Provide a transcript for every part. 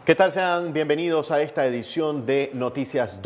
¿Qué tal? Sean bienvenidos a esta edición de Noticias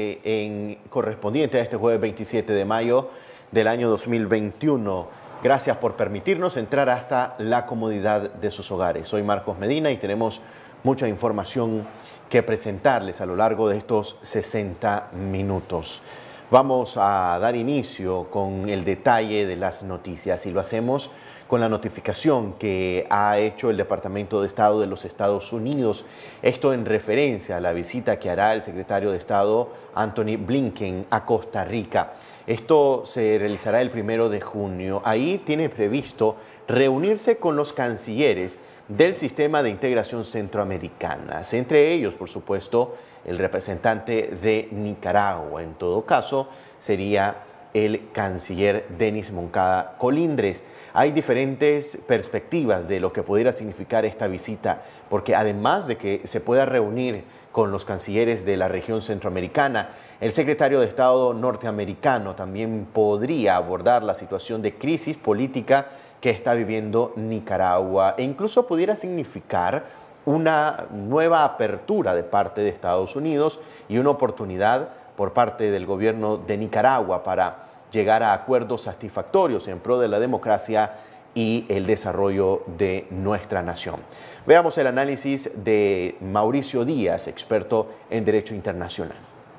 12 correspondiente a este jueves 27 de mayo del año 2021. Gracias por permitirnos entrar hasta la comodidad de sus hogares. Soy Marcos Medina y tenemos mucha información que presentarles a lo largo de estos 60 minutos. Vamos a dar inicio con el detalle de las noticias y lo hacemos con la notificación que ha hecho el Departamento de Estado de los Estados Unidos. Esto en referencia a la visita que hará el secretario de Estado Antony Blinken a Costa Rica. Esto se realizará el 1 de junio. Ahí tiene previsto reunirse con los cancilleres del sistema de integración centroamericana. Entre ellos, por supuesto, el representante de Nicaragua. En todo caso, sería el canciller Denis Moncada Colindres. Hay diferentes perspectivas de lo que pudiera significar esta visita, porque además de que se pueda reunir con los cancilleres de la región centroamericana, el secretario de Estado norteamericano también podría abordar la situación de crisis política que está viviendo Nicaragua e incluso pudiera significar una nueva apertura de parte de Estados Unidos y una oportunidad por parte del gobierno de Nicaragua para llegar a acuerdos satisfactorios en pro de la democracia y el desarrollo de nuestra nación. Veamos el análisis de Mauricio Díaz, experto en Derecho Internacional.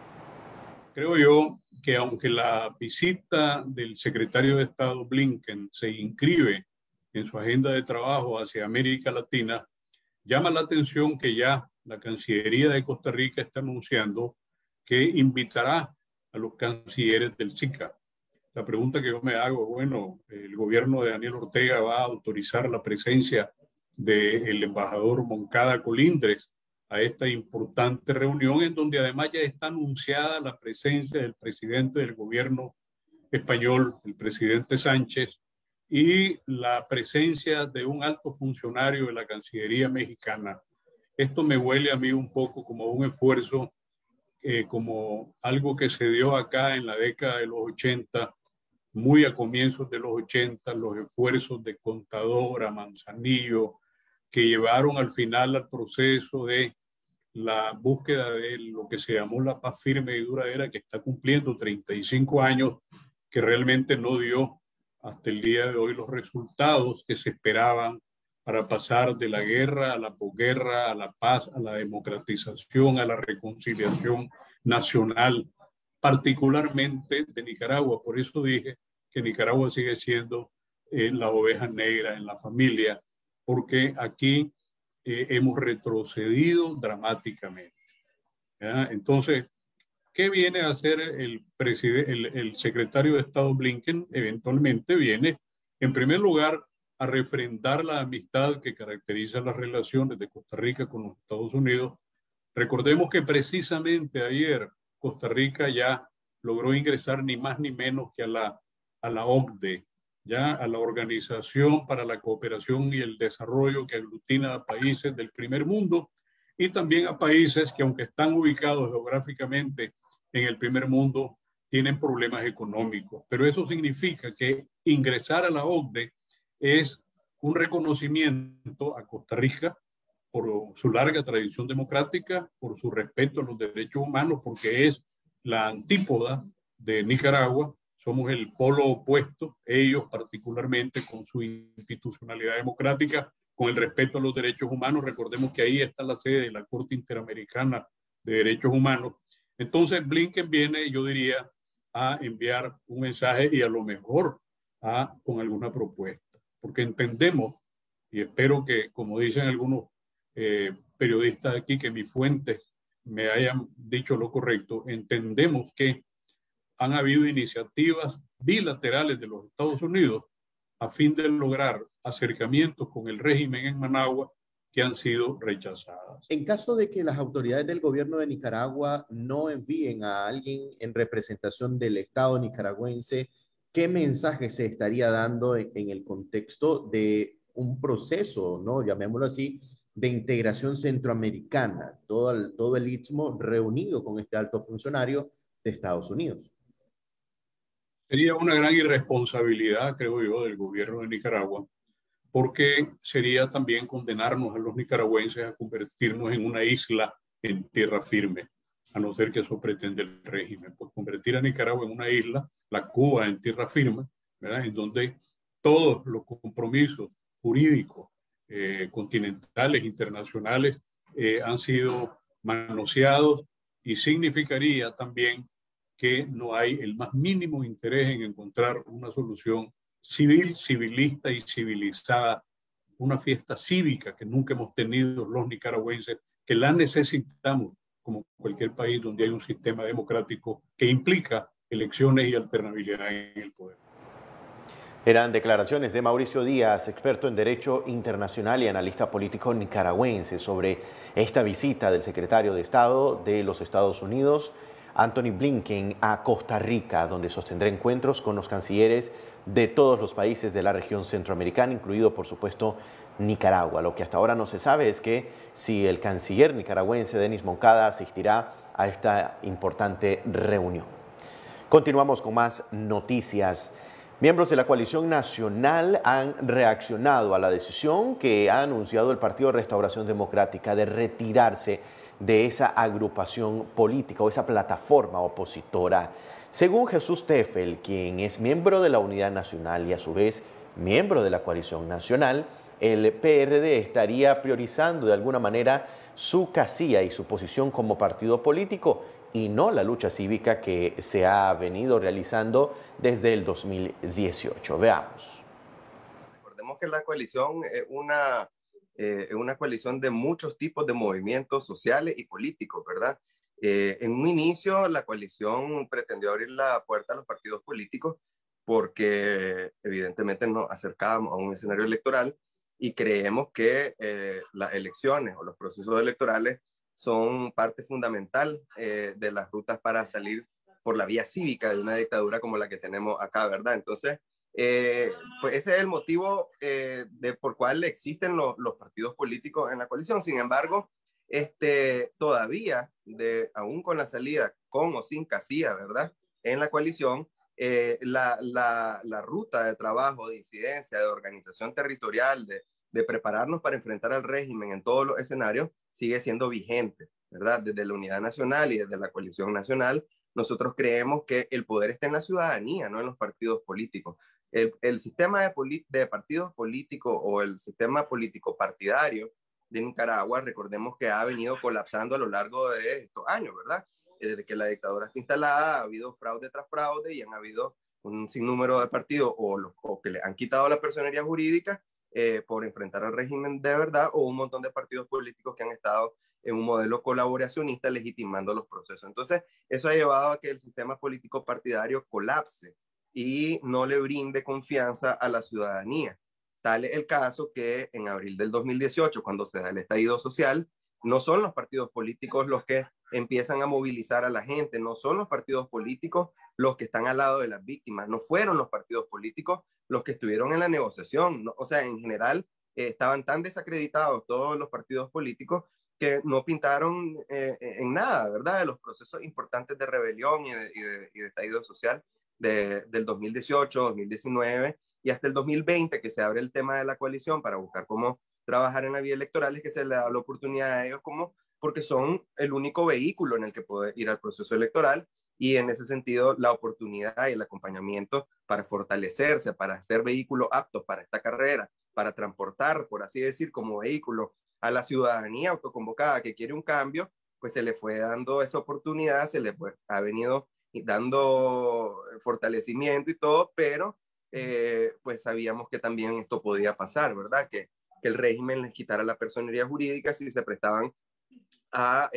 Creo yo que aunque la visita del secretario de Estado Blinken se inscribe en su agenda de trabajo hacia América Latina, llama la atención que ya la Cancillería de Costa Rica está anunciando que invitará a los cancilleres del SICA. La pregunta que yo me hago, bueno, el gobierno de Daniel Ortega va a autorizar la presencia del embajador Moncada Colindres a esta importante reunión en donde además ya está anunciada la presencia del presidente del gobierno español, el presidente Sánchez, y la presencia de un alto funcionario de la Cancillería mexicana. Esto me huele a mí un poco como un esfuerzo, como algo que se dio acá en la década de los 80, muy a comienzos de los 80, los esfuerzos de Contadora, Manzanillo, que llevaron al final al proceso de la búsqueda de lo que se llamó la paz firme y duradera, que está cumpliendo 35 años, que realmente no dio hasta el día de hoy los resultados que se esperaban para pasar de la guerra a la posguerra, a la paz, a la democratización, a la reconciliación nacional, particularmente de Nicaragua. Por eso dije que Nicaragua sigue siendo la oveja negra en la familia, porque aquí hemos retrocedido dramáticamente. ¿Ya? Entonces, ¿qué viene a hacer el secretario de Estado Blinken? Eventualmente viene, en primer lugar, a refrendar la amistad que caracteriza las relaciones de Costa Rica con los Estados Unidos. Recordemos que precisamente ayer Costa Rica ya logró ingresar ni más ni menos que a la OCDE, ya a la Organización para la Cooperación y el Desarrollo, que aglutina a países del primer mundo y también a países que, aunque están ubicados geográficamente en el primer mundo, tienen problemas económicos. Pero eso significa que ingresar a la OCDE es un reconocimiento a Costa Rica por su larga tradición democrática, por su respeto a los derechos humanos, porque es la antípoda de Nicaragua. Somos el polo opuesto, ellos particularmente con su institucionalidad democrática, con el respeto a los derechos humanos. Recordemos que ahí está la sede de la Corte Interamericana de Derechos Humanos. Entonces Blinken viene, yo diría, a enviar un mensaje y a lo mejor con alguna propuesta, porque entendemos, y espero que, como dicen algunos periodistas aquí, que mis fuentes me hayan dicho lo correcto, entendemos que han habido iniciativas bilaterales de los Estados Unidos a fin de lograr acercamientos con el régimen en Managua que han sido rechazadas. En caso de que las autoridades del gobierno de Nicaragua no envíen a alguien en representación del Estado nicaragüense, ¿qué mensaje se estaría dando en el contexto de un proceso, ¿no? Llamémoslo así, de integración centroamericana, todo el istmo reunido con este alto funcionario de Estados Unidos? Sería una gran irresponsabilidad, creo yo, del gobierno de Nicaragua porque sería también condenarnos a los nicaragüenses a convertirnos en una isla en tierra firme, a no ser que eso pretende el régimen, pues convertir a Nicaragua en una isla, la Cuba en tierra firme, ¿verdad? En donde todos los compromisos jurídicos, continentales, internacionales, han sido manoseados, y significaría también que no hay el más mínimo interés en encontrar una solución civil, civilista y civilizada, una fiesta cívica que nunca hemos tenido los nicaragüenses, que la necesitamos como cualquier país donde hay un sistema democrático que implica elecciones y alternabilidad en el poder. Eran declaraciones de Mauricio Díaz, experto en Derecho Internacional y analista político nicaragüense, sobre esta visita del secretario de Estado de los Estados Unidos, Antony Blinken, a Costa Rica, donde sostendrá encuentros con los cancilleres de todos los países de la región centroamericana, incluido, por supuesto, Nicaragua. Lo que hasta ahora no se sabe es que si el canciller nicaragüense, Denis Moncada, asistirá a esta importante reunión. Continuamos con más noticias. Miembros de la coalición nacional han reaccionado a la decisión que ha anunciado el Partido Restauración Democrática de retirarse de esa agrupación política o esa plataforma opositora. Según Jesús Teffel, quien es miembro de la Unidad Nacional y a su vez miembro de la coalición nacional, el PRD estaría priorizando de alguna manera su casilla y su posición como partido político y no la lucha cívica que se ha venido realizando desde el 2018. Veamos. Recordemos que la coalición es una coalición de muchos tipos de movimientos sociales y políticos, ¿verdad? En un inicio, la coalición pretendió abrir la puerta a los partidos políticos porque evidentemente nos acercábamos a un escenario electoral y creemos que las elecciones o los procesos electorales son parte fundamental de las rutas para salir por la vía cívica de una dictadura como la que tenemos acá, ¿verdad? Entonces, pues ese es el motivo de por cual existen los partidos políticos en la coalición. Sin embargo, todavía, aún con la salida, con o sin casilla, ¿verdad? En la coalición, la ruta de trabajo, de incidencia, de organización territorial, de prepararnos para enfrentar al régimen en todos los escenarios, sigue siendo vigente, ¿verdad? Desde la Unidad Nacional y desde la Coalición Nacional, nosotros creemos que el poder está en la ciudadanía, no en los partidos políticos. El sistema de partidos políticos o el sistema político partidario de Nicaragua, recordemos que ha venido colapsando a lo largo de estos años, ¿verdad? Desde que la dictadura está instalada, ha habido fraude tras fraude y han habido un sinnúmero de partidos o que le han quitado la personería jurídica por enfrentar al régimen de verdad, o un montón de partidos políticos que han estado en un modelo colaboracionista legitimando los procesos. Entonces, eso ha llevado a que el sistema político partidario colapse y no le brinde confianza a la ciudadanía. Tal es el caso que en abril del 2018, cuando se da el estallido social, no son los partidos políticos los que empiezan a movilizar a la gente, no son los partidos políticos los que están al lado de las víctimas, no fueron los partidos políticos los que estuvieron en la negociación, ¿no? O sea, en general estaban tan desacreditados todos los partidos políticos que no pintaron en nada, ¿verdad? De los procesos importantes de rebelión y de estallido social del 2018, 2019 y hasta el 2020, que se abre el tema de la coalición para buscar cómo trabajar en la vía electoral, es que se le da la oportunidad a ellos porque son el único vehículo en el que poder ir al proceso electoral, y en ese sentido la oportunidad y el acompañamiento para fortalecerse, para ser vehículos aptos para esta carrera, para transportar, por así decir, como vehículo a la ciudadanía autoconvocada que quiere un cambio, pues se le fue dando esa oportunidad, se le ha venido dando fortalecimiento y todo, pero pues sabíamos que también esto podía pasar, ¿verdad? Que el régimen les quitara la personería jurídica si se prestaban a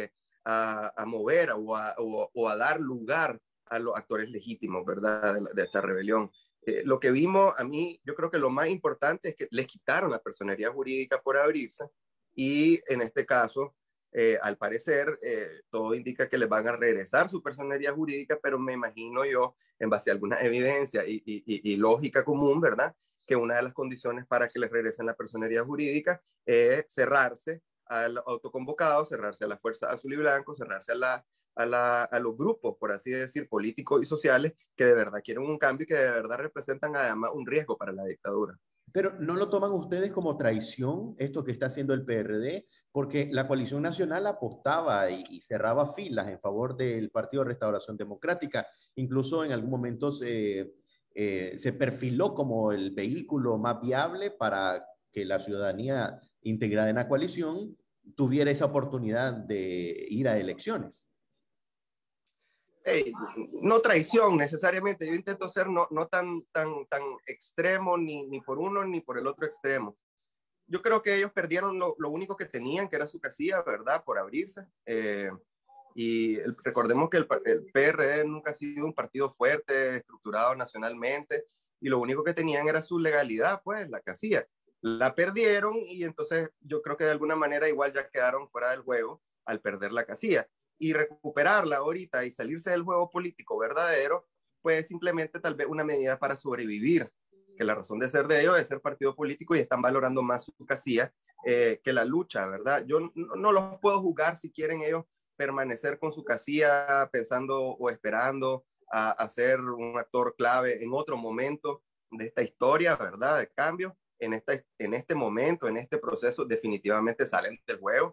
mover o a dar lugar a los actores legítimos, ¿verdad? De esta rebelión. Lo que vimos, a mí, yo creo que lo más importante es que les quitaron la personería jurídica por abrirse, y en este caso, al parecer, todo indica que les van a regresar su personería jurídica, pero me imagino yo, en base a alguna evidencia y lógica común, ¿verdad?, que una de las condiciones para que les regresen la personería jurídica es cerrarse al autoconvocado, cerrarse a la Fuerza Azul y Blanco, cerrarse a los grupos, por así decir, políticos y sociales que de verdad quieren un cambio y que de verdad representan además un riesgo para la dictadura. Pero ¿no lo toman ustedes como traición esto que está haciendo el PRD? Porque la coalición nacional apostaba y cerraba filas en favor del Partido de Restauración Democrática. Incluso en algún momento se perfiló como el vehículo más viable para que la ciudadanía integrada en la coalición tuviera esa oportunidad de ir a elecciones. Hey, no traición necesariamente, yo intento ser no tan extremo ni por uno ni por el otro extremo. Yo creo que ellos perdieron lo único que tenían, que era su casilla, ¿verdad? Por abrirse. Recordemos que el PRD nunca ha sido un partido fuerte, estructurado nacionalmente, y lo único que tenían era su legalidad, pues, la casilla. La perdieron y entonces yo creo que de alguna manera igual ya quedaron fuera del juego al perder la casilla. Y recuperarla ahorita y salirse del juego político verdadero, pues simplemente tal vez una medida para sobrevivir, que la razón de ser de ellos es ser partido político y están valorando más su casilla que la lucha, ¿verdad? Yo no los puedo juzgar si quieren ellos permanecer con su casilla pensando o esperando a ser un actor clave en otro momento de esta historia, ¿verdad? De cambio. En este momento, en este proceso, definitivamente salen del juego.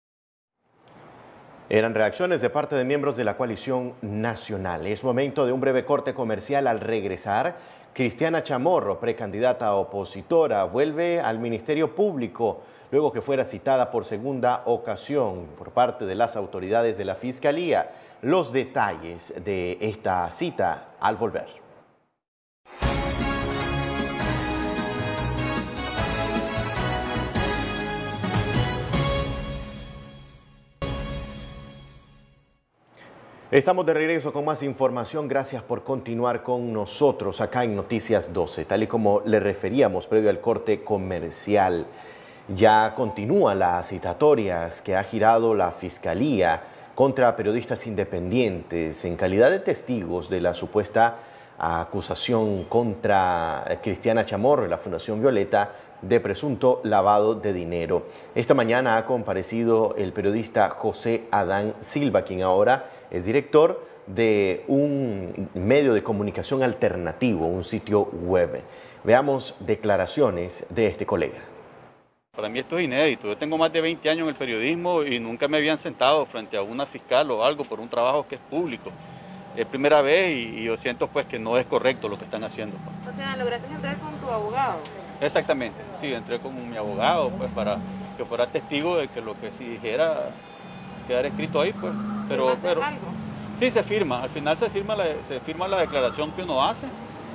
Eran reacciones de parte de miembros de la coalición nacional. Es momento de un breve corte comercial. Al regresar, Cristiana Chamorro, precandidata opositora, vuelve al Ministerio Público luego que fuera citada por segunda ocasión por parte de las autoridades de la Fiscalía. Los detalles de esta cita al volver. Estamos de regreso con más información. Gracias por continuar con nosotros acá en Noticias 12. Tal y como le referíamos previo al corte comercial, ya continúan las citatorias que ha girado la Fiscalía contra periodistas independientes en calidad de testigos de la supuesta acusación contra Cristiana Chamorro y la Fundación Violeta de presunto lavado de dinero. Esta mañana ha comparecido el periodista José Adán Silva, quien ahora es director de un medio de comunicación alternativo, un sitio web. Veamos declaraciones de este colega. Para mí esto es inédito. Yo tengo más de 20 años en el periodismo y nunca me habían sentado frente a una fiscal o algo por un trabajo que es público. Es primera vez y yo siento pues que no es correcto lo que están haciendo. O sea, ¿lograste entrar con tu abogado? Exactamente, sí, entré con mi abogado pues para que fuera testigo de que lo que si dijera quedara escrito ahí pues. Pero algo? Sí, se firma, al final se firma la declaración que uno hace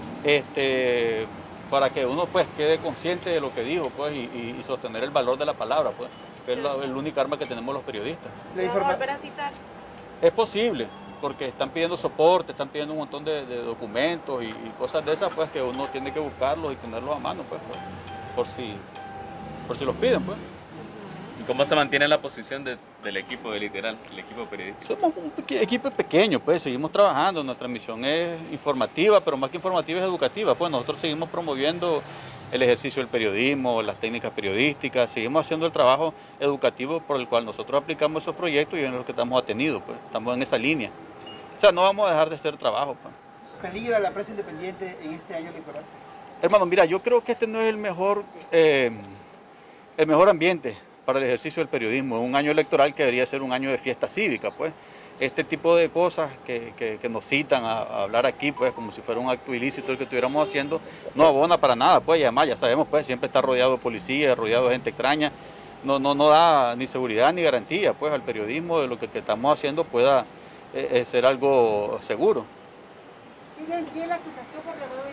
para que uno pues quede consciente de lo que dijo pues y sostener el valor de la palabra pues, que es el único arma que tenemos los periodistas. ¿Le vamos a volver a citar? Es posible, porque están pidiendo soporte, están pidiendo un montón de documentos y cosas de esas, pues que uno tiene que buscarlos y tenerlos a mano, pues, por si los piden, pues. ¿Y cómo se mantiene la posición del equipo de Literal, el equipo periodístico? Somos un equipo pequeño, pues, seguimos trabajando, nuestra misión es informativa, pero más que informativa es educativa, pues nosotros seguimos promoviendo el ejercicio del periodismo, las técnicas periodísticas, seguimos haciendo el trabajo educativo por el cual nosotros aplicamos esos proyectos y en los que estamos atendidos, pues, estamos en esa línea. O sea, no vamos a dejar de hacer trabajo. Pues. ¿Peligra la prensa independiente en este año electoral? Hermano, mira, yo creo que este no es el mejor ambiente para el ejercicio del periodismo. Es un año electoral que debería ser un año de fiesta cívica, pues. Este tipo de cosas que nos citan a hablar aquí, pues, como si fuera un acto ilícito el que estuviéramos haciendo, no abona para nada, pues, y además ya sabemos, pues, siempre está rodeado de policía, rodeado de gente extraña, no da ni seguridad ni garantía, pues, al periodismo de lo que estamos haciendo pueda ser algo seguro. ¿Sigue en pie la acusación por lavado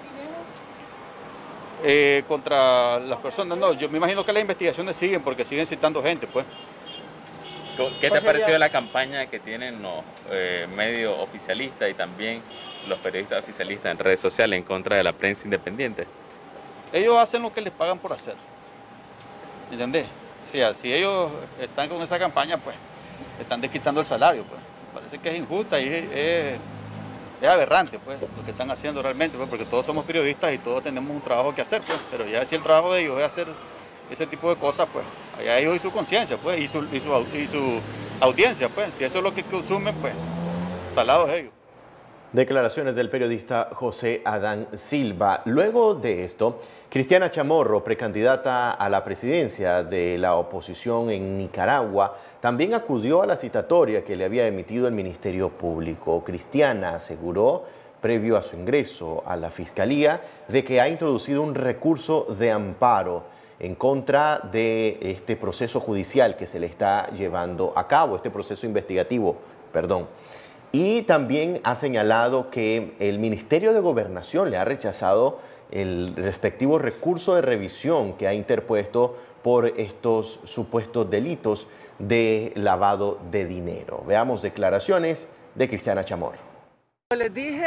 de dinero? Contra las personas, no, yo me imagino que las investigaciones siguen porque siguen citando gente, pues. ¿Qué te pareció la campaña que tienen los medios oficialistas y también los periodistas oficialistas en redes sociales en contra de la prensa independiente? Ellos hacen lo que les pagan por hacer, ¿entendés? O sea, si ellos están con esa campaña, pues, están desquitando el salario, pues. Parece que es injusta y es aberrante, pues, lo que están haciendo realmente, pues, porque todos somos periodistas y todos tenemos un trabajo que hacer, pues, pero ya si el trabajo de ellos es hacer ese tipo de cosas, pues, allá ellos y su conciencia, pues, y su audiencia, pues, si eso es lo que consumen, pues, salados ellos. Declaraciones del periodista José Adán Silva. Luego de esto, Cristiana Chamorro, precandidata a la presidencia de la oposición en Nicaragua, también acudió a la citatoria que le había emitido el Ministerio Público. Cristiana aseguró, previo a su ingreso a la Fiscalía, de que ha introducido un recurso de amparo en contra de este proceso judicial que se le está llevando a cabo, este proceso investigativo, perdón. Y también ha señalado que el Ministerio de Gobernación le ha rechazado el respectivo recurso de revisión que ha interpuesto por estos supuestos delitos de lavado de dinero. Veamos declaraciones de Cristiana Chamorro. Les dije,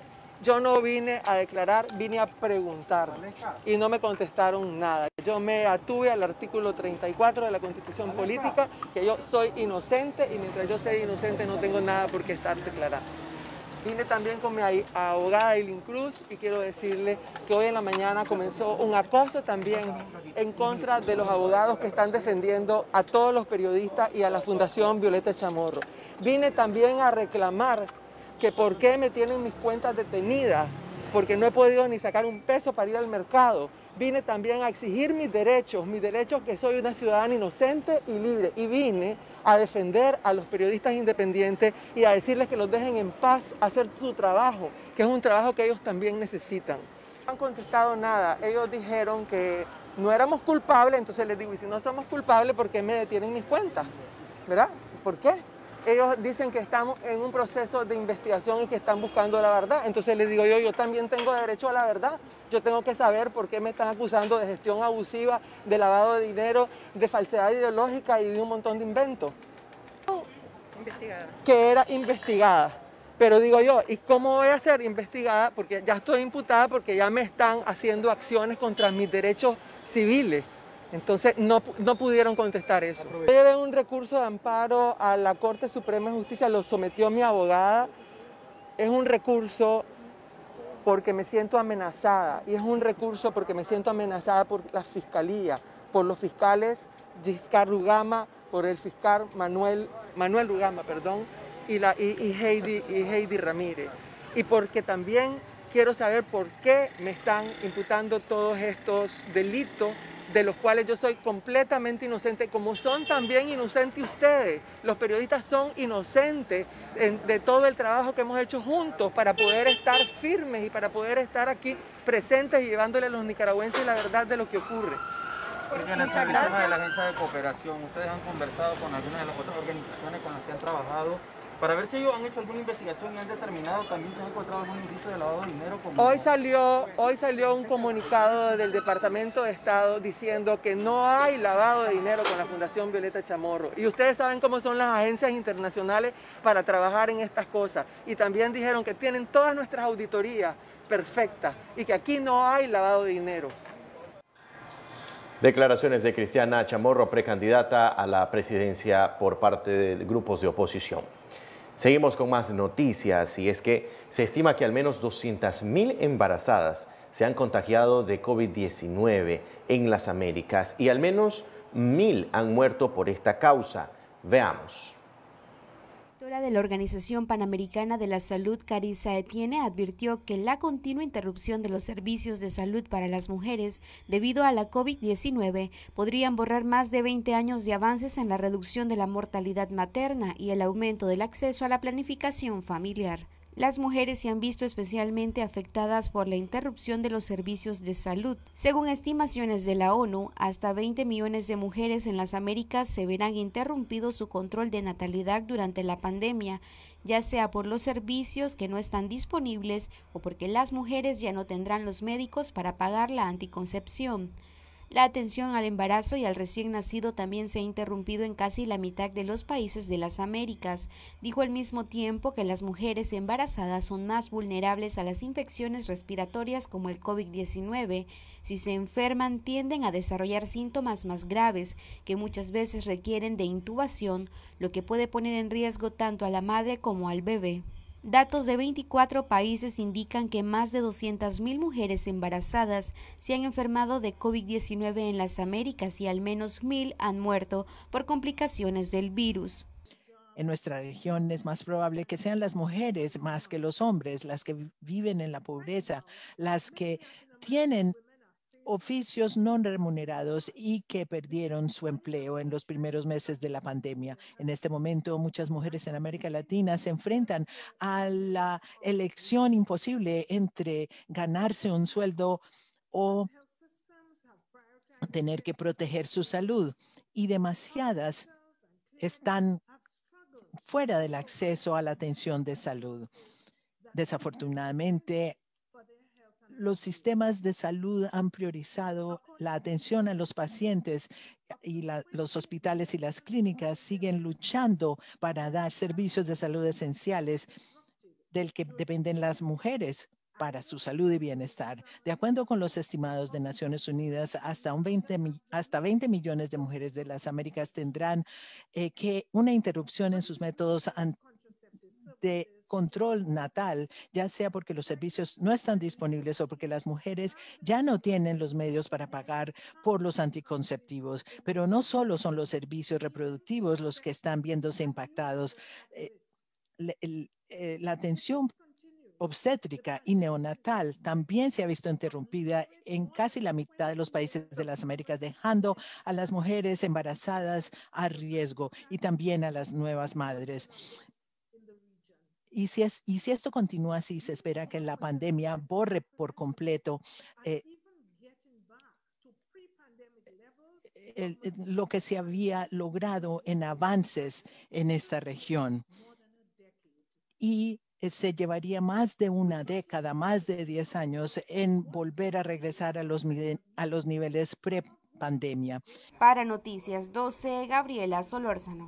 yo no vine a declarar, vine a preguntar y no me contestaron nada. Yo me atuve al artículo 34 de la Constitución Política, que yo soy inocente y mientras yo sea inocente no tengo nada por qué estar declarando. Vine también con mi abogada Eileen Cruz y quiero decirle que hoy en la mañana comenzó un acoso también en contra de los abogados que están defendiendo a todos los periodistas y a la Fundación Violeta Chamorro. Vine también a reclamar que por qué me tienen mis cuentas detenidas, porque no he podido ni sacar un peso para ir al mercado. Vine también a exigir mis derechos que soy una ciudadana inocente y libre. Y vine a defender a los periodistas independientes y a decirles que los dejen en paz hacer su trabajo, que es un trabajo que ellos también necesitan. No han contestado nada. Ellos dijeron que no éramos culpables, entonces les digo, y si no somos culpables, ¿por qué me detienen mis cuentas? ¿Verdad? ¿Por qué? Ellos dicen que estamos en un proceso de investigación y que están buscando la verdad. Entonces les digo yo también tengo derecho a la verdad. Yo tengo que saber por qué me están acusando de gestión abusiva, de lavado de dinero, de falsedad ideológica y de un montón de inventos. Investigada. Que era investigada. Pero digo yo, ¿y cómo voy a ser investigada? Porque ya estoy imputada, porque ya me están haciendo acciones contra mis derechos civiles. Entonces no pudieron contestar eso. Yo llevé un recurso de amparo a la Corte Suprema de Justicia, lo sometió mi abogada. Es un recurso porque me siento amenazada y es un recurso porque me siento amenazada por la Fiscalía, por los fiscales Giscard Rugama, por el fiscal Manuel Rugama, perdón, y Heidi Ramírez. Y porque también quiero saber por qué me están imputando todos estos delitos de los cuales yo soy completamente inocente, como son también inocentes ustedes. Los periodistas son inocentes de todo el trabajo que hemos hecho juntos para poder estar firmes y para poder estar aquí presentes y llevándole a los nicaragüenses la verdad de lo que ocurre. En el tema de la agencia de cooperación, ustedes han conversado con algunas de las otras organizaciones con las que han trabajado para ver si ellos han hecho alguna investigación y han determinado también si han encontrado algún indicio de lavado de dinero. Hoy salió un comunicado del Departamento de Estado diciendo que no hay lavado de dinero con la Fundación Violeta Chamorro. Y ustedes saben cómo son las agencias internacionales para trabajar en estas cosas. Y también dijeron que tienen todas nuestras auditorías perfectas y que aquí no hay lavado de dinero. Declaraciones de Cristiana Chamorro, precandidata a la presidencia por parte de grupos de oposición. Seguimos con más noticias y es que se estima que al menos 200.000 embarazadas se han contagiado de COVID-19 en las Américas y al menos 1.000 han muerto por esta causa. Veamos. La directora de la Organización Panamericana de la Salud, Carissa Etienne, advirtió que la continua interrupción de los servicios de salud para las mujeres debido a la COVID-19 podrían borrar más de 20 años de avances en la reducción de la mortalidad materna y el aumento del acceso a la planificación familiar. Las mujeres se han visto especialmente afectadas por la interrupción de los servicios de salud. Según estimaciones de la ONU, hasta 20 millones de mujeres en las Américas se verán interrumpido su control de natalidad durante la pandemia, ya sea por los servicios que no están disponibles o porque las mujeres ya no tendrán los médicos para pagar la anticoncepción. La atención al embarazo y al recién nacido también se ha interrumpido en casi la mitad de los países de las Américas. Dijo al mismo tiempo que las mujeres embarazadas son más vulnerables a las infecciones respiratorias como el COVID-19. Si se enferman, tienden a desarrollar síntomas más graves que muchas veces requieren de intubación, lo que puede poner en riesgo tanto a la madre como al bebé. Datos de 24 países indican que más de 200.000 mujeres embarazadas se han enfermado de COVID-19 en las Américas y al menos 1.000 han muerto por complicaciones del virus. En nuestra región es más probable que sean las mujeres más que los hombres, las que viven en la pobreza, las que tienen oficios no remunerados y que perdieron su empleo en los primeros meses de la pandemia. En este momento, muchas mujeres en América Latina se enfrentan a la elección imposible entre ganarse un sueldo o tener que proteger su salud, y demasiadas están fuera del acceso a la atención de salud. Desafortunadamente, los sistemas de salud han priorizado la atención a los pacientes y los hospitales y las clínicas siguen luchando para dar servicios de salud esenciales del que dependen las mujeres para su salud y bienestar. De acuerdo con los estimados de Naciones Unidas, hasta 20 millones de mujeres de las Américas tendrán una interrupción en sus métodos de control natal, ya sea porque los servicios no están disponibles o porque las mujeres ya no tienen los medios para pagar por los anticonceptivos. Pero no solo son los servicios reproductivos los que están viéndose impactados. La atención obstétrica y neonatal también se ha visto interrumpida en casi la mitad de los países de las Américas, dejando a las mujeres embarazadas a riesgo y también a las nuevas madres. Y si esto continúa así, se espera que la pandemia borre por completo lo que se había logrado en avances en esta región. Y se llevaría más de una década, más de 10 años, en volver a regresar a los niveles pre-pandemia. Para Noticias 12, Gabriela Solórzano.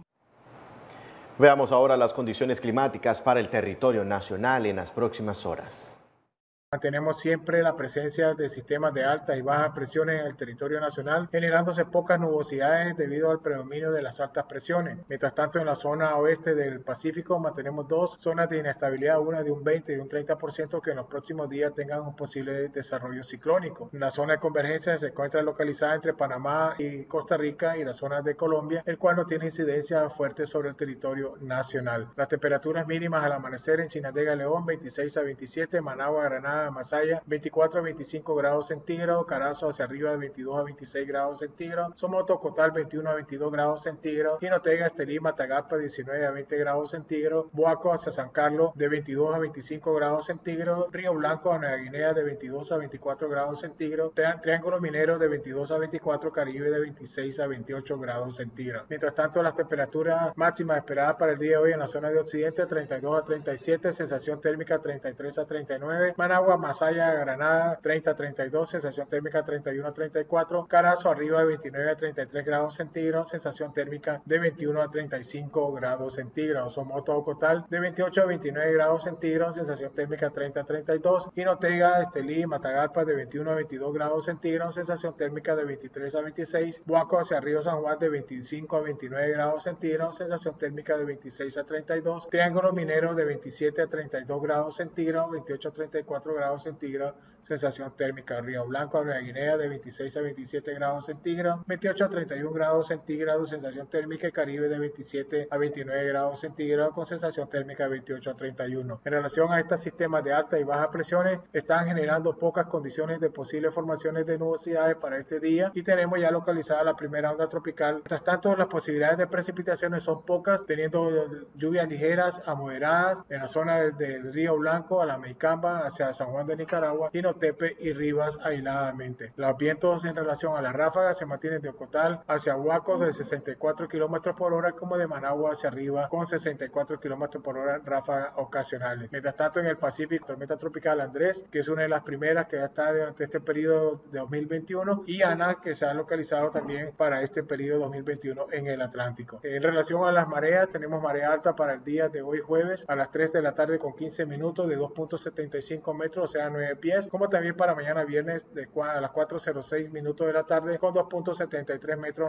Veamos ahora las condiciones climáticas para el territorio nacional en las próximas horas. Mantenemos siempre la presencia de sistemas de altas y bajas presiones en el territorio nacional, generándose pocas nubosidades debido al predominio de las altas presiones. Mientras tanto, en la zona oeste del Pacífico mantenemos dos zonas de inestabilidad, una de un 20 y un 30% que en los próximos días tengan un posible desarrollo ciclónico. La zona de convergencia se encuentra localizada entre Panamá y Costa Rica y las zonas de Colombia, el cual no tiene incidencia fuerte sobre el territorio nacional. Las temperaturas mínimas al amanecer en Chinandega, León, 26 a 27, Managua, Granada, Masaya, 24 a 25 grados centígrados, Carazo hacia arriba de 22 a 26 grados centígrados, Somoto, Cotal, 21 a 22 grados centígrados, Jinotega, Estelí, Matagalpa, 19 a 20 grados centígrados, Boaco hacia San Carlos, de 22 a 25 grados centígrados, Río Blanco a Nueva Guinea, de 22 a 24 grados centígrados, Triángulo Minero, de 22 a 24, Caribe, de 26 a 28 grados centígrados. Mientras tanto, las temperaturas máximas esperadas para el día de hoy en la zona de Occidente, 32 a 37, sensación térmica 33 a 39, Managua, Masaya, Granada, 30 a 32, sensación térmica 31 a 34, Carazo arriba de 29 a 33 grados centígrados, sensación térmica de 21 a 35 grados centígrados, Somoto, Cotal, de 28 a 29 grados centígrados, sensación térmica 30 a 32, Jinotega, Estelí, Matagalpa, de 21 a 22 grados centígrados, sensación térmica de 23 a 26, Boaco hacia Río San Juan, de 25 a 29 grados centígrados, sensación térmica de 26 a 32, Triángulo Minero, de 27 a 32 grados centígrados, 28 a 34 grados centígrados, sensación térmica. Río Blanco, Nueva Guinea, de 26 a 27 grados centígrados, 28 a 31 grados centígrados, sensación térmica. Caribe, de 27 a 29 grados centígrados, con sensación térmica de 28 a 31. En relación a estos sistemas de alta y baja presiones, están generando pocas condiciones de posibles formaciones de nubosidades para este día y tenemos ya localizada la primera onda tropical. Mientras tanto, las posibilidades de precipitaciones son pocas, teniendo lluvias ligeras a moderadas en la zona del Río Blanco, a la Meicamba, hacia San Juan de Nicaragua, Jinotepe y Rivas aisladamente. Los vientos en relación a las ráfagas se mantienen de Ocotal hacia Huacos de 64 km por hora, como de Managua hacia arriba con 64 km por hora ráfagas ocasionales. Mientras tanto, en el Pacífico, tormenta tropical Andrés, que es una de las primeras que ya está durante este periodo de 2021, y Ana, que se ha localizado también para este periodo 2021 en el Atlántico. En relación a las mareas, tenemos marea alta para el día de hoy jueves a las 3 de la tarde con 15 minutos de 2.75 metros, o sea 9 pies, como también para mañana viernes a las 4:06 minutos de la tarde con 2.73 metros,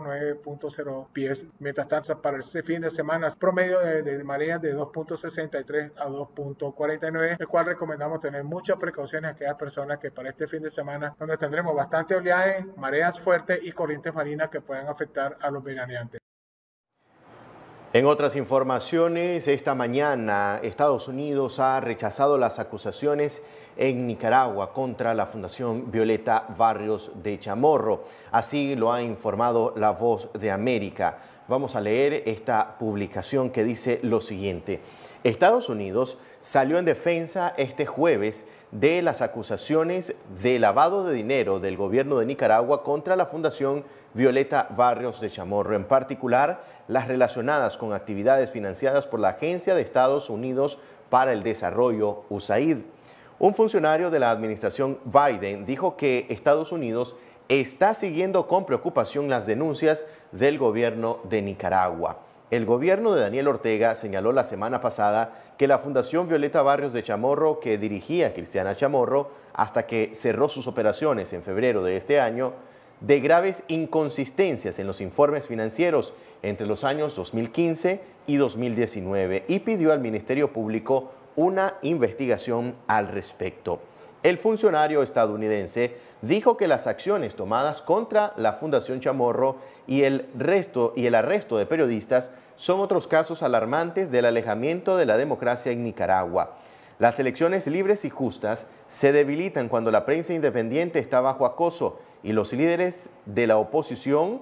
9.0 pies. Mientras tanto, para este fin de semana, promedio de mareas de 2.63 a 2.49, el cual recomendamos tener muchas precauciones a aquellas personas que para este fin de semana, donde tendremos bastante oleaje, mareas fuertes y corrientes marinas que puedan afectar a los veraneantes. En otras informaciones, esta mañana Estados Unidos ha rechazado las acusaciones en Nicaragua contra la Fundación Violeta Barrios de Chamorro. Así lo ha informado La Voz de América. Vamos a leer esta publicación que dice lo siguiente. Estados Unidos salió en defensa este jueves de las acusaciones de lavado de dinero del gobierno de Nicaragua contra la Fundación Violeta Barrios de Chamorro, en particular las relacionadas con actividades financiadas por la Agencia de Estados Unidos para el Desarrollo, USAID. Un funcionario de la administración Biden dijo que Estados Unidos está siguiendo con preocupación las denuncias del gobierno de Nicaragua. El gobierno de Daniel Ortega señaló la semana pasada que la Fundación Violeta Barrios de Chamorro, que dirigía Cristiana Chamorro hasta que cerró sus operaciones en febrero de este año, de graves inconsistencias en los informes financieros entre los años 2015 y 2019 y pidió al Ministerio Público una investigación al respecto. El funcionario estadounidense dijo que las acciones tomadas contra la Fundación Chamorro y el arresto de periodistas son otros casos alarmantes del alejamiento de la democracia en Nicaragua. Las elecciones libres y justas se debilitan cuando la prensa independiente está bajo acoso y a los líderes de la oposición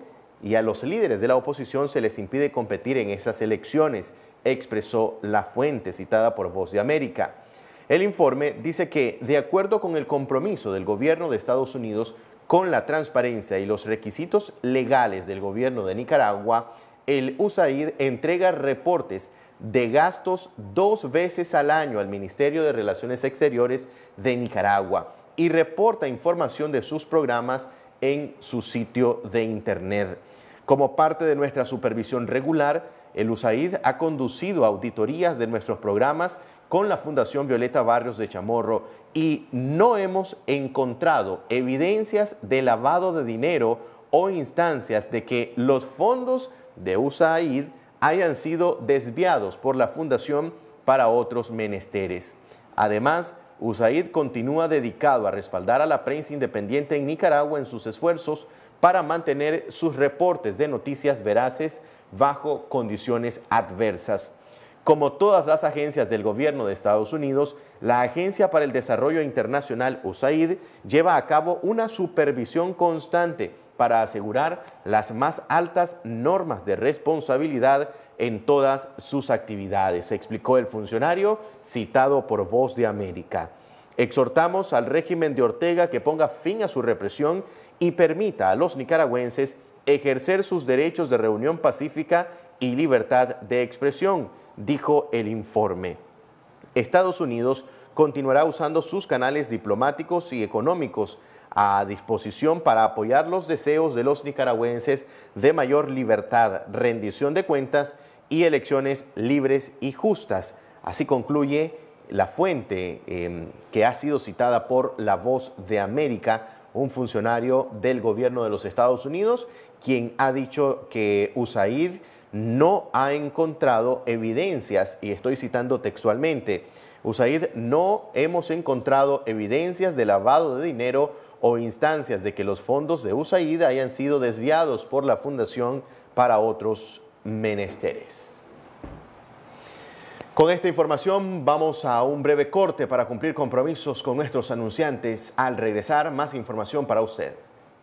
se les impide competir en esas elecciones, expresó la fuente citada por Voz de América. El informe dice que, de acuerdo con el compromiso del gobierno de Estados Unidos con la transparencia y los requisitos legales del gobierno de Nicaragua, el USAID entrega reportes de gastos 2 veces al año al Ministerio de Relaciones Exteriores de Nicaragua y reporta información de sus programas en su sitio de internet. Como parte de nuestra supervisión regular, el USAID ha conducido auditorías de nuestros programas con la Fundación Violeta Barrios de Chamorro y no hemos encontrado evidencias de lavado de dinero o instancias de que los fondos de USAID hayan sido desviados por la Fundación para otros menesteres. Además, USAID continúa dedicado a respaldar a la prensa independiente en Nicaragua en sus esfuerzos para mantener sus reportes de noticias veraces bajo condiciones adversas. Como todas las agencias del gobierno de Estados Unidos, la Agencia para el Desarrollo Internacional, USAID, lleva a cabo una supervisión constante para asegurar las más altas normas de responsabilidad en todas sus actividades, explicó el funcionario citado por Voz de América. Exhortamos al régimen de Ortega que ponga fin a su represión y permita a los nicaragüenses ejercer sus derechos de reunión pacífica y libertad de expresión, dijo el informe. Estados Unidos continuará usando sus canales diplomáticos y económicos a disposición para apoyar los deseos de los nicaragüenses de mayor libertad, rendición de cuentas y elecciones libres y justas. Así concluye la fuente que ha sido citada por La Voz de América, un funcionario del gobierno de los Estados Unidos, quien ha dicho que USAID no ha encontrado evidencias, y estoy citando textualmente, USAID no hemos encontrado evidencias de lavado de dinero o instancias de que los fondos de USAID hayan sido desviados por la Fundación para otros menesteres. Con esta información vamos a un breve corte para cumplir compromisos con nuestros anunciantes. Al regresar, más información para usted.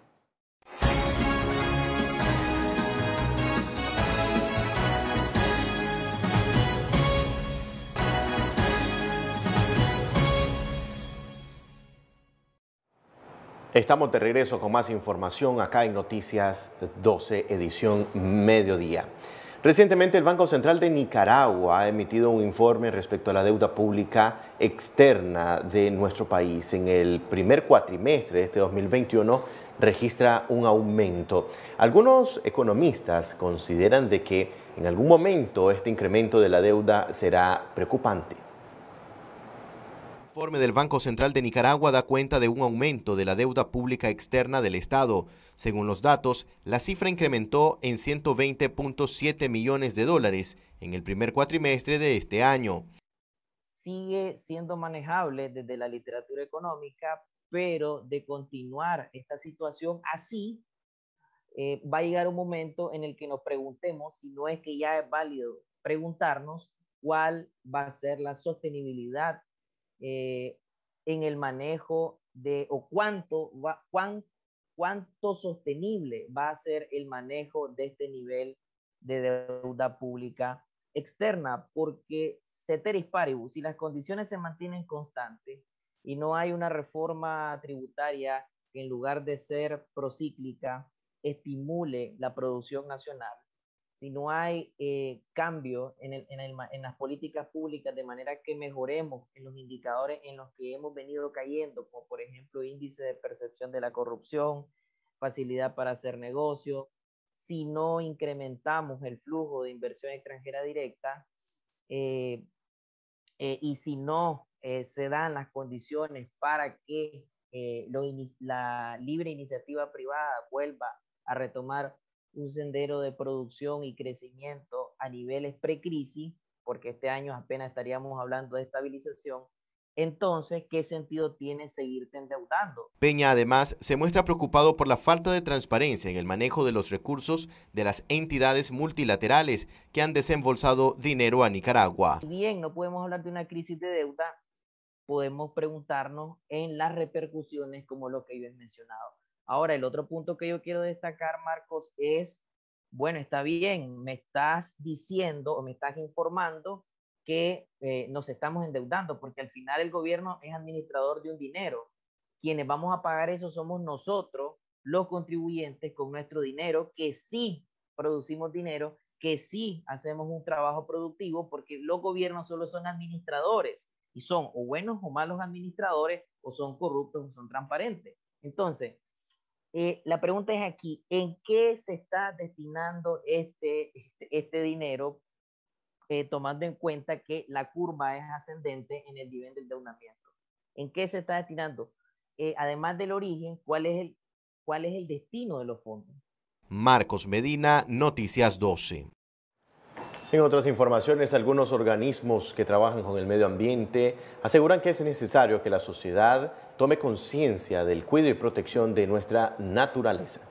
Estamos de regreso con más información acá en Noticias 12, edición mediodía. Recientemente el Banco Central de Nicaragua ha emitido un informe respecto a la deuda pública externa de nuestro país. En el primer cuatrimestre de este 2021 registra un aumento. Algunos economistas consideran de que en algún momento este incremento de la deuda será preocupante. El informe del Banco Central de Nicaragua da cuenta de un aumento de la deuda pública externa del Estado. Según los datos, la cifra incrementó en 120.7 millones de dólares en el primer cuatrimestre de este año. Sigue siendo manejable desde la literatura económica, pero de continuar esta situación así, va a llegar un momento en el que nos preguntemos si no es que ya es válido preguntarnos cuál va a ser la sostenibilidad en el manejo de, o cuánto sostenible va a ser el manejo de este nivel de deuda pública externa, porque ceteris paribus, si las condiciones se mantienen constantes y no hay una reforma tributaria que en lugar de ser procíclica estimule la producción nacional, si no hay cambio en las políticas públicas de manera que mejoremos en los indicadores en los que hemos venido cayendo, como por ejemplo índice de percepción de la corrupción, facilidad para hacer negocio, si no incrementamos el flujo de inversión extranjera directa y si no se dan las condiciones para que la libre iniciativa privada vuelva a retomar un sendero de producción y crecimiento a niveles precrisis, porque este año apenas estaríamos hablando de estabilización, entonces, ¿qué sentido tiene seguirte endeudando? Peña además se muestra preocupado por la falta de transparencia en el manejo de los recursos de las entidades multilaterales que han desembolsado dinero a Nicaragua. Si bien no podemos hablar de una crisis de deuda, podemos preguntarnos en las repercusiones como lo que yo he mencionado. Ahora, el otro punto que yo quiero destacar, Marcos, es, bueno, está bien, me estás diciendo o me estás informando que nos estamos endeudando, porque al final el gobierno es administrador de un dinero. Quienes vamos a pagar eso somos nosotros, los contribuyentes, con nuestro dinero, que sí producimos dinero, que sí hacemos un trabajo productivo, porque los gobiernos solo son administradores, y son o buenos o malos administradores, o son corruptos o son transparentes. Entonces, la pregunta es aquí, ¿en qué se está destinando este dinero, tomando en cuenta que la curva es ascendente en el nivel del endeudamiento? ¿En qué se está destinando? Además del origen, ¿cuál es el destino de los fondos? Marcos Medina, Noticias 12. En otras informaciones, algunos organismos que trabajan con el medio ambiente aseguran que es necesario que la sociedad tome conciencia del cuidado y protección de nuestra naturaleza.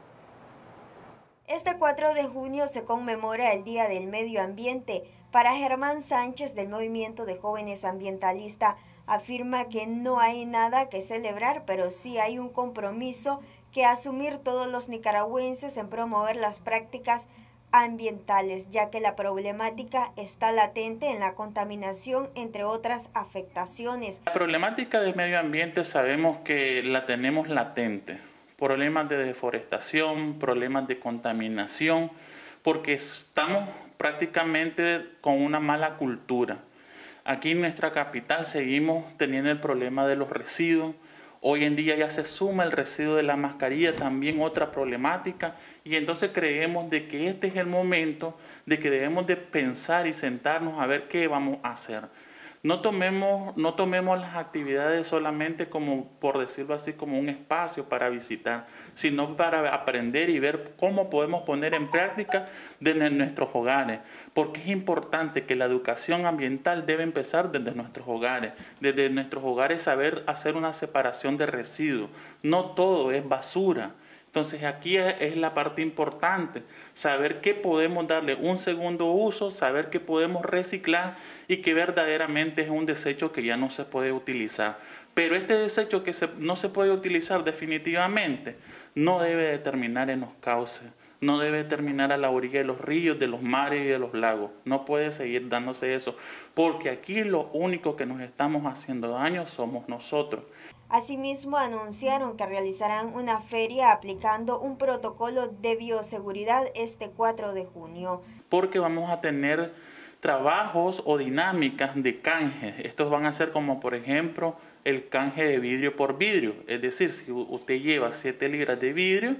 Este 4 de junio se conmemora el Día del Medio Ambiente. Para Germán Sánchez, del Movimiento de Jóvenes Ambientalista, afirma que no hay nada que celebrar, pero sí hay un compromiso que asumir todos los nicaragüenses en promover las prácticas ambientales, ya que la problemática está latente en la contaminación, entre otras afectaciones. La problemática del medio ambiente sabemos que la tenemos latente. Problemas de deforestación, problemas de contaminación, porque estamos prácticamente con una mala cultura. Aquí en nuestra capital seguimos teniendo el problema de los residuos. Hoy en día ya se suma el residuo de la mascarilla, también otra problemática, y entonces creemos de que este es el momento de que debemos de pensar y sentarnos a ver qué vamos a hacer. No tomemos las actividades solamente como, por decirlo así, como un espacio para visitar, sino para aprender y ver cómo podemos poner en práctica desde nuestros hogares. Porque es importante que la educación ambiental debe empezar desde nuestros hogares. Desde nuestros hogares saber hacer una separación de residuos. No todo es basura. Entonces aquí es la parte importante, saber que podemos darle un segundo uso, saber que podemos reciclar y que verdaderamente es un desecho que ya no se puede utilizar. Pero este desecho que no se puede utilizar definitivamente no debe de terminar en los cauces, no debe terminar a la orilla de los ríos, de los mares y de los lagos. No puede seguir dándose eso, porque aquí lo único que nos estamos haciendo daño somos nosotros. Asimismo, anunciaron que realizarán una feria aplicando un protocolo de bioseguridad este 4 de junio. Porque vamos a tener trabajos o dinámicas de canje. Estos van a ser como, por ejemplo, el canje de vidrio por vidrio. Es decir, si usted lleva 7 libras de vidrio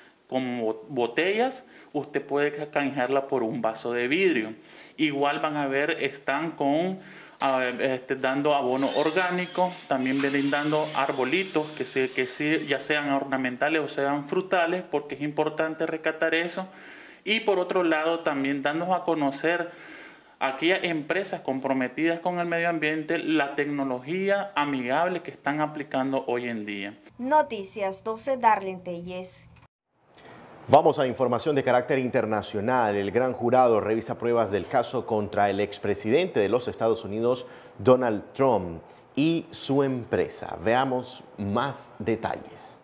como botellas, usted puede canjearla por un vaso de vidrio. Igual van a ver, están con dando abono orgánico, también brindando arbolitos que ya sean ornamentales o sean frutales, porque es importante rescatar eso. Y por otro lado, también dándonos a conocer aquellas empresas comprometidas con el medio ambiente, la tecnología amigable que están aplicando hoy en día. Noticias 12, Darlene Telles. Vamos a información de carácter internacional. El gran jurado revisa pruebas del caso contra el expresidente de los Estados Unidos, Donald Trump, y su empresa. Veamos más detalles.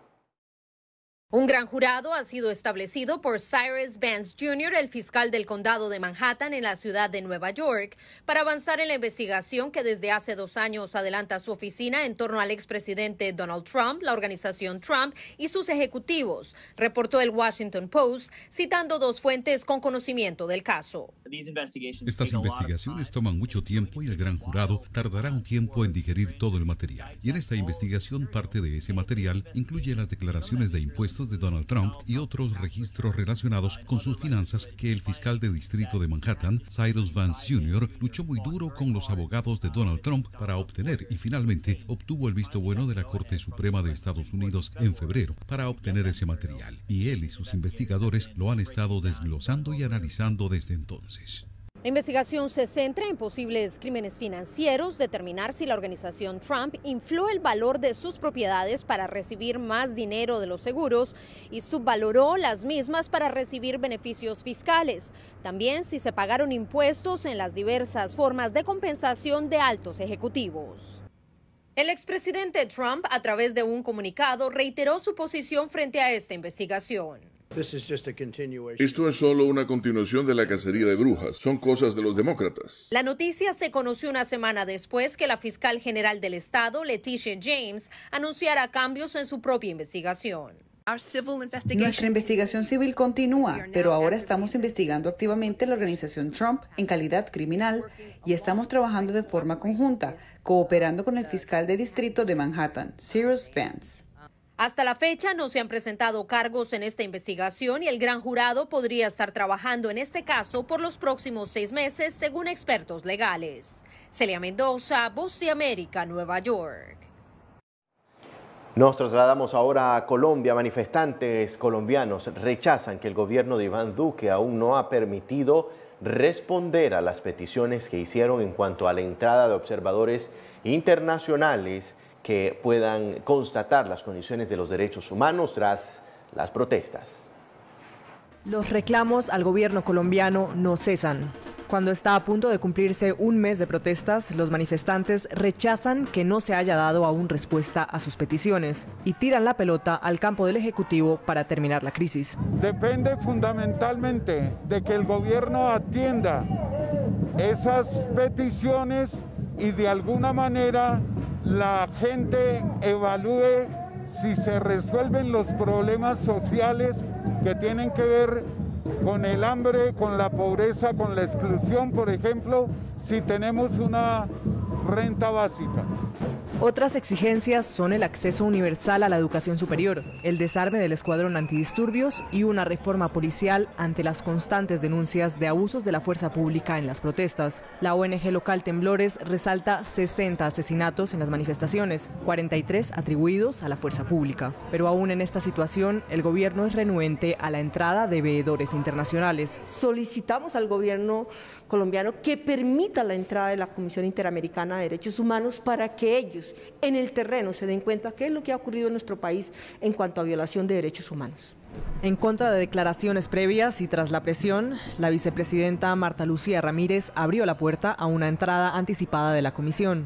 Un gran jurado ha sido establecido por Cyrus Vance Jr., el fiscal del condado de Manhattan en la ciudad de Nueva York, para avanzar en la investigación que desde hace 2 años adelanta su oficina en torno al expresidente Donald Trump, la organización Trump y sus ejecutivos, reportó el Washington Post, citando 2 fuentes con conocimiento del caso. Estas investigaciones toman mucho tiempo y el gran jurado tardará un tiempo en digerir todo el material. Y en esta investigación, parte de ese material incluye las declaraciones de impuestos de Donald Trump y otros registros relacionados con sus finanzas que el fiscal de distrito de Manhattan, Cyrus Vance Jr., luchó muy duro con los abogados de Donald Trump para obtener y finalmente obtuvo el visto bueno de la Corte Suprema de Estados Unidos en febrero para obtener ese material. Y él y sus investigadores lo han estado desglosando y analizando desde entonces. La investigación se centra en posibles crímenes financieros, determinar si la organización Trump infló el valor de sus propiedades para recibir más dinero de los seguros y subvaloró las mismas para recibir beneficios fiscales. También si se pagaron impuestos en las diversas formas de compensación de altos ejecutivos. El expresidente Trump, a través de un comunicado, reiteró su posición frente a esta investigación. Esto es solo una continuación de la cacería de brujas. Son cosas de los demócratas. La noticia se conoció una semana después que la fiscal general del estado, Letitia James, anunciara cambios en su propia investigación. Nuestra investigación civil continúa, pero ahora estamos investigando activamente la organización Trump en calidad criminal y estamos trabajando de forma conjunta, cooperando con el fiscal de distrito de Manhattan, Cyrus Vance. Hasta la fecha no se han presentado cargos en esta investigación y el gran jurado podría estar trabajando en este caso por los próximos 6 meses, según expertos legales. Celia Mendoza, Voz de América, Nueva York. Nos trasladamos ahora a Colombia. Manifestantes colombianos rechazan que el gobierno de Iván Duque aún no ha permitido responder a las peticiones que hicieron en cuanto a la entrada de observadores internacionales que puedan constatar las condiciones de los derechos humanos tras las protestas. Los reclamos al gobierno colombiano no cesan. Cuando está a punto de cumplirse un mes de protestas, los manifestantes rechazan que no se haya dado aún respuesta a sus peticiones y tiran la pelota al campo del Ejecutivo para terminar la crisis. Depende fundamentalmente de que el gobierno atienda esas peticiones y de alguna manera la gente evalúe si se resuelven los problemas sociales que tienen que ver con el hambre, con la pobreza, con la exclusión, por ejemplo, si tenemos una renta básica. Otras exigencias son el acceso universal a la educación superior, el desarme del escuadrón antidisturbios y una reforma policial ante las constantes denuncias de abusos de la fuerza pública en las protestas. La ONG local Temblores resalta 60 asesinatos en las manifestaciones, 43 atribuidos a la fuerza pública. Pero aún en esta situación, el gobierno es renuente a la entrada de veedores internacionales. Solicitamos al gobierno colombiano que permita la entrada de la Comisión Interamericana de Derechos Humanos para que ellos en el terreno se den cuenta qué es lo que ha ocurrido en nuestro país en cuanto a violación de derechos humanos. En contra de declaraciones previas y tras la presión, la vicepresidenta Marta Lucía Ramírez abrió la puerta a una entrada anticipada de la comisión.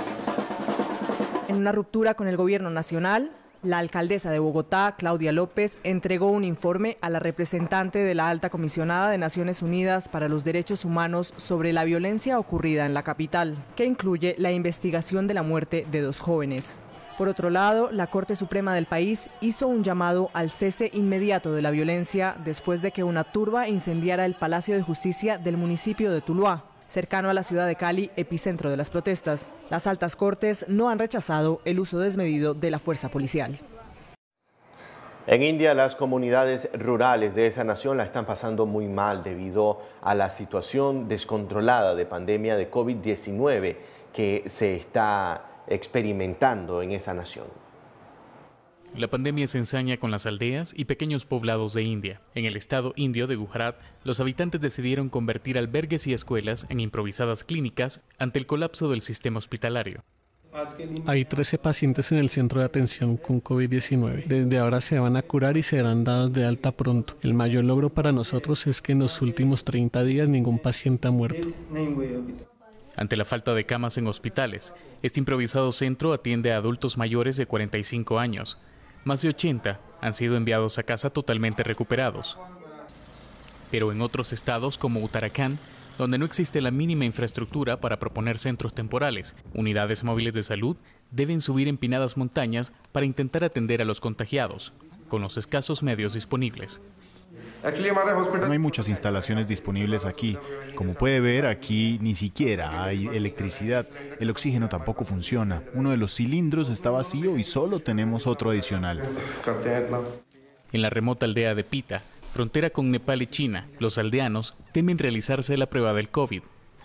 En una ruptura con el gobierno nacional, la alcaldesa de Bogotá, Claudia López, entregó un informe a la representante de la Alta Comisionada de Naciones Unidas para los Derechos Humanos sobre la violencia ocurrida en la capital, que incluye la investigación de la muerte de 2 jóvenes. Por otro lado, la Corte Suprema del país hizo un llamado al cese inmediato de la violencia después de que una turba incendiara el Palacio de Justicia del municipio de Tuluá, cercano a la ciudad de Cali, epicentro de las protestas. Las altas cortes no han rechazado el uso desmedido de la fuerza policial. En India, las comunidades rurales de esa nación la están pasando muy mal debido a la situación descontrolada de pandemia de COVID-19 que se está experimentando en esa nación. La pandemia se ensaña con las aldeas y pequeños poblados de India. En el estado indio de Gujarat, los habitantes decidieron convertir albergues y escuelas en improvisadas clínicas ante el colapso del sistema hospitalario. Hay 13 pacientes en el centro de atención con COVID-19. Desde ahora se van a curar y serán dados de alta pronto. El mayor logro para nosotros es que en los últimos 30 días ningún paciente ha muerto. Ante la falta de camas en hospitales, este improvisado centro atiende a adultos mayores de 45 años. Más de 80 han sido enviados a casa totalmente recuperados. Pero en otros estados como Uttarakhand, donde no existe la mínima infraestructura para proponer centros temporales, unidades móviles de salud deben subir empinadas montañas para intentar atender a los contagiados, con los escasos medios disponibles. No hay muchas instalaciones disponibles aquí. Como puede ver, aquí ni siquiera hay electricidad. El oxígeno tampoco funciona. Uno de los cilindros está vacío y solo tenemos otro adicional. En la remota aldea de Pita, frontera con Nepal y China, los aldeanos temen realizarse la prueba del COVID.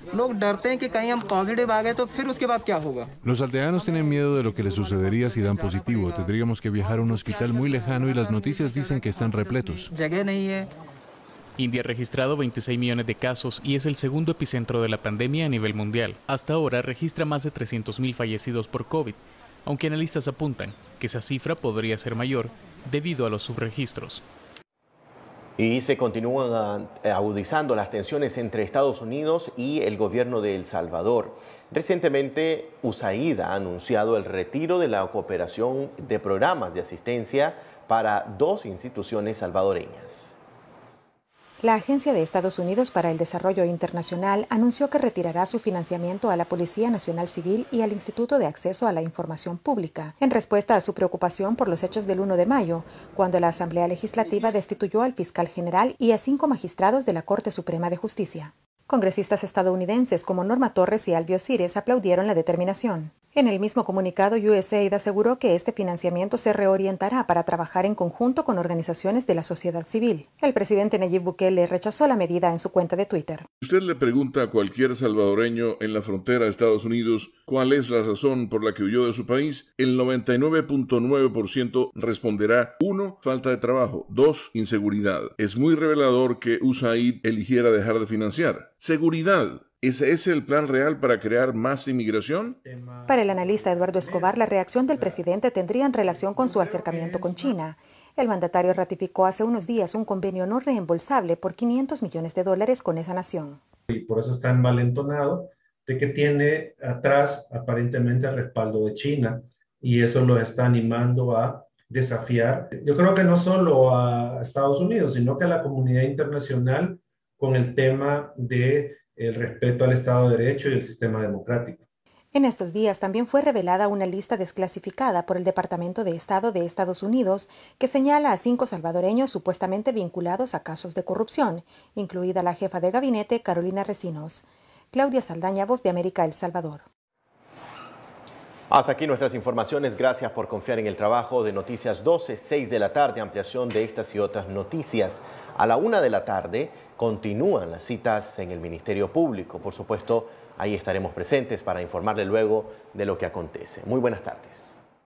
Los aldeanos tienen miedo de lo que les sucedería si dan positivo. Tendríamos que viajar a un hospital muy lejano y las noticias dicen que están repletos. India ha registrado 26 millones de casos y es el segundo epicentro de la pandemia a nivel mundial. Hasta ahora registra más de 300.000 fallecidos por COVID, aunque analistas apuntan que esa cifra podría ser mayor debido a los subregistros. Y se continúan agudizando las tensiones entre Estados Unidos y el gobierno de El Salvador. Recientemente, USAID ha anunciado el retiro de la cooperación de programas de asistencia para 2 instituciones salvadoreñas. La Agencia de Estados Unidos para el Desarrollo Internacional anunció que retirará su financiamiento a la Policía Nacional Civil y al Instituto de Acceso a la Información Pública, en respuesta a su preocupación por los hechos del 1 de mayo, cuando la Asamblea Legislativa destituyó al fiscal general y a 5 magistrados de la Corte Suprema de Justicia. Congresistas estadounidenses como Norma Torres y Alvio Cires aplaudieron la determinación. En el mismo comunicado, USAID aseguró que este financiamiento se reorientará para trabajar en conjunto con organizaciones de la sociedad civil. El presidente Nayib Bukele rechazó la medida en su cuenta de Twitter. Usted le pregunta a cualquier salvadoreño en la frontera de Estados Unidos cuál es la razón por la que huyó de su país, el 99.9% responderá: 1, falta de trabajo; 2, inseguridad. Es muy revelador que USAID eligiera dejar de financiar. Seguridad. ¿Ese es el plan real para crear más inmigración? Para el analista Eduardo Escobar, la reacción del presidente tendría en relación con su acercamiento con China. El mandatario ratificó hace unos días un convenio no reembolsable por $500 millones con esa nación. Y por eso está envalentonado de que tiene atrás aparentemente el respaldo de China, y eso lo está animando a desafiar, yo creo que no solo a Estados Unidos, sino que a la comunidad internacional con el tema de el respeto al Estado de Derecho y el sistema democrático. En estos días también fue revelada una lista desclasificada por el Departamento de Estado de Estados Unidos que señala a 5 salvadoreños supuestamente vinculados a casos de corrupción, incluida la jefa de gabinete Carolina Recinos. Claudia Saldaña, Voz de América, El Salvador. Hasta aquí nuestras informaciones. Gracias por confiar en el trabajo de Noticias 12, 6 de la tarde. Ampliación de estas y otras noticias. A la 1 de la tarde continúan las citas en el Ministerio Público. Por supuesto, ahí estaremos presentes para informarle luego de lo que acontece. Muy buenas tardes.